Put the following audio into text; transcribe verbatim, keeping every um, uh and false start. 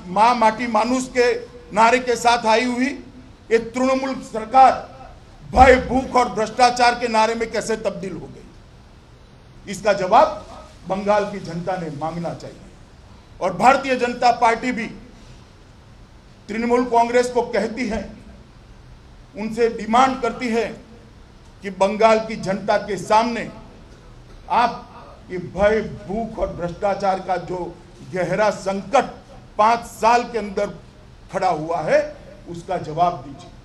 माँ माटी मानुष के नारे के साथ आई हुई ये तृणमूल सरकार भय, भूख और भ्रष्टाचार के नारे में कैसे तब्दील हो गई, इसका जवाब बंगाल की जनता ने मांगना चाहिए। और भारतीय जनता पार्टी भी तृणमूल कांग्रेस को कहती है, उनसे डिमांड करती है कि बंगाल की जनता के सामने आप ये भय, भूख और भ्रष्टाचार का जो गहरा संकट पांच साल के अंदर खड़ा हुआ है उसका जवाब दीजिए।